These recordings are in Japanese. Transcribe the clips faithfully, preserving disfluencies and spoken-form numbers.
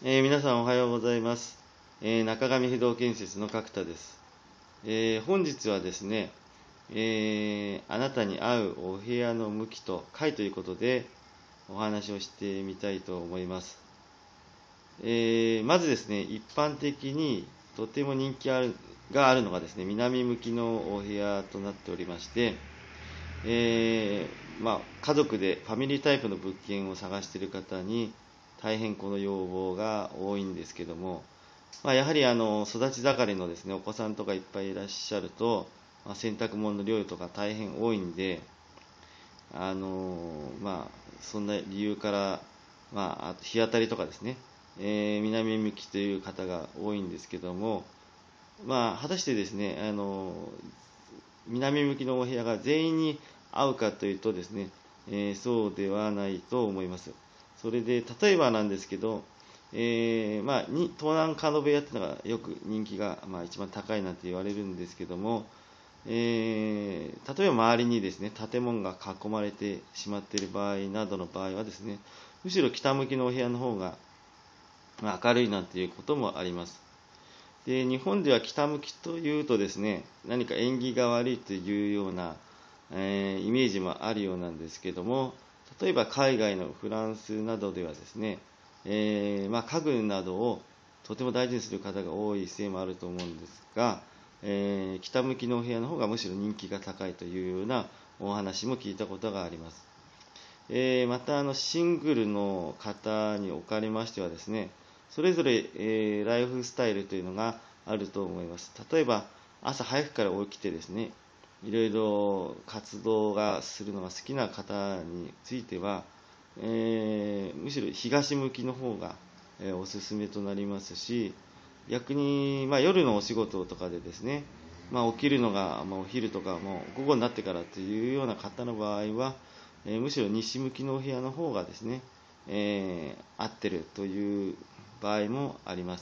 えー皆さんおはようございます。えー中上不動建設の角田です。えー本日はですね、えーあなたに合うお部屋の向きと階ということでお話をしてみたいと思います。えーまずですね、一般的にとても人気あるがあるのがですね、南向きのお部屋となっておりまして、えーまあ、家族でファミリータイプの物件を探している方に大変この要望が多いんですけども、まあ、やはりあの育ち盛りのですねお子さんとかいっぱいいらっしゃると、まあ、洗濯物の量とか大変多いんで、あのまあ、そんな理由から、まあ、あと日当たりとかですね、えー南向きという方が多いんですけども、まあ、果たしてですね、あの南向きのお部屋が全員に合うかというとですね、えーそうではないと思います。それで、例えばなんですけど、えーまあ、に東南角部屋っていうのがよく人気が、まあ、一番高いなんて言われるんですけども、えー例えば周りにですね建物が囲まれてしまっている場合などの場合はですね、むしろ北向きのお部屋の方がまあ明るいなんていうこともあります。で日本では北向きというとですね、何か縁起が悪いというような、えーイメージもあるようなんですけども、例えば海外のフランスなどではですね、えーまあ、家具などをとても大事にする方が多いせいもあると思うんですが、えー北向きのお部屋の方がむしろ人気が高いというようなお話も聞いたことがあります。えーまたあのシングルの方におかれましてはですね、それぞれ、えーライフスタイルというのがあると思います。例えば朝早くから起きてですね、いろいろ活動がするのが好きな方については、えーむしろ東向きの方が、えーおすすめとなりますし、逆に、まあ、夜のお仕事とかでですね、まあ、起きるのが、まあ、お昼とかもう午後になってからというような方の場合は、えーむしろ西向きのお部屋の方がですね、えー合ってるという場合もあります。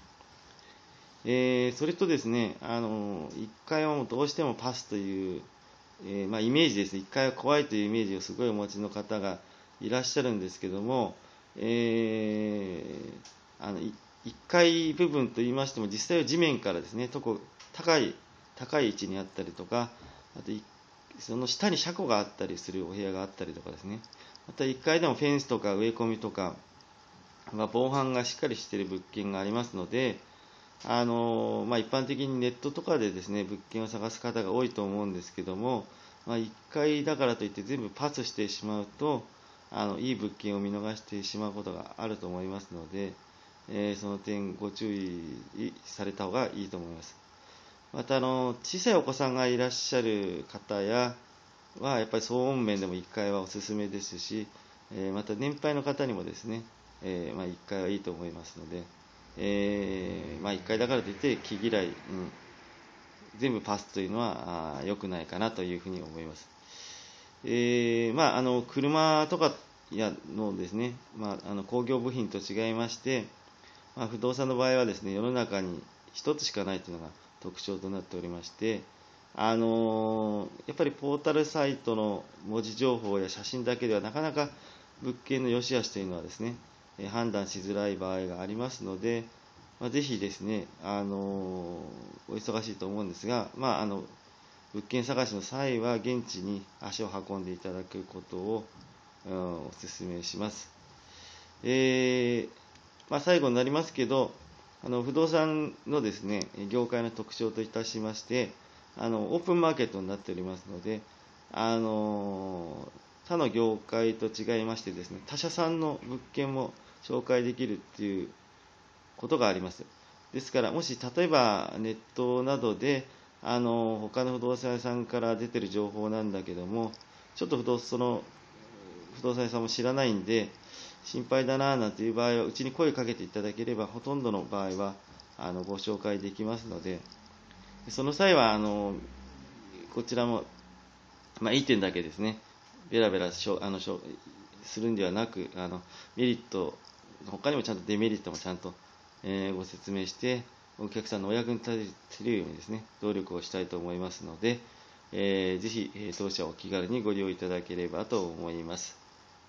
えーそれとですね、あのいっかいはもうどうしてもパスという、えーまあ、イメージですね、いっかいは怖いというイメージをすごいお持ちの方がいらっしゃるんですけども、えーあのいいっかい部分といいましても、実際は地面からですね、とこ高い高い位置にあったりとか、あといその下に車庫があったりするお部屋があったりとかですね、またいっかいでもフェンスとか植え込みとか、まあ、防犯がしっかりしている物件がありますので、あのまあ、一般的にネットとかでですね物件を探す方が多いと思うんですけども、まあ、いっかいだからといって全部パスしてしまうと、あのいい物件を見逃してしまうことがあると思いますので、えーその点ご注意された方がいいと思います。またあの小さいお子さんがいらっしゃる方やはやっぱり騒音面でもいっかいはおすすめですし、えーまた年配の方にもですね、えーまあ、いっかいはいいと思いますので、えーまあ、いっかいだからといって気嫌い、うん、全部パスというのは良くないかなというふうに思います。えーまあ、あの車とかやのですね、まあ、あの工業部品と違いまして、まあ、不動産の場合はですね、世の中に一つしかないというのが特徴となっておりまして、あのやっぱりポータルサイトの文字情報や写真だけではなかなか物件の良し悪しというのはですね、判断しづらい場合がありますので、まあ、ぜひですね、あのお忙しいと思うんですが、まあ、あの物件探しの際は現地に足を運んでいただくことを、うん、お勧めします。えーまあ、最後になりますけど、あの不動産のですね業界の特徴といたしまして、あのオープンマーケットになっておりますので、あの他の業界と違いましてですね、他社さんの物件も紹介できるっていうことがあります。ですから、もし例えばネットなどであの他の不動産屋さんから出てる情報なんだけども、ちょっと不動その不動産屋さんも知らないんで心配だななんていう場合はうちに声をかけていただければ、ほとんどの場合はあのご紹介できますので、その際はあのこちらも、まあ、いい点だけですね、ベラベラしょあのしょするんではなく、あのメリット、他にもちゃんとデメリットもちゃんと、えーご説明して、お客さんのお役に立てるようにですね、努力をしたいと思いますので、えーぜひ、当社をお気軽にご利用いただければと思います。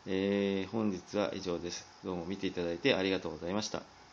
えー本日は以上です。どうも見ていただいてありがとうございました。